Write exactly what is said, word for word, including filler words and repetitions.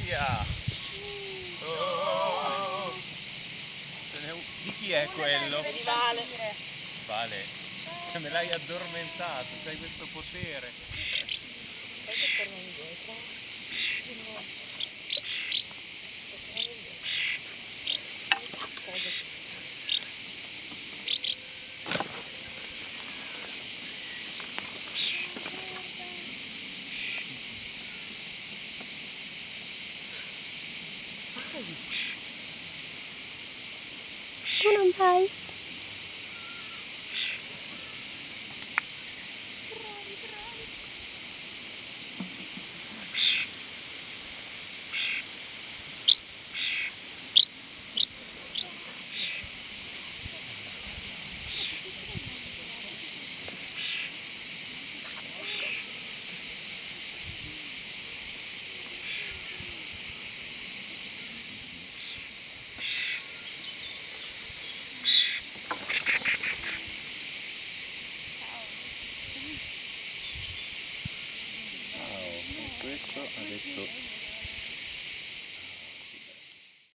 via. Oh. Ce n'è un... Di chi è quello? Di Vale. Vale, se me l'hai addormentato, c'hai questo potere. Sai che torno indietro? Di nuovo. Torno indietro. Cosa che... Tu non vai? Ciao, con questo adesso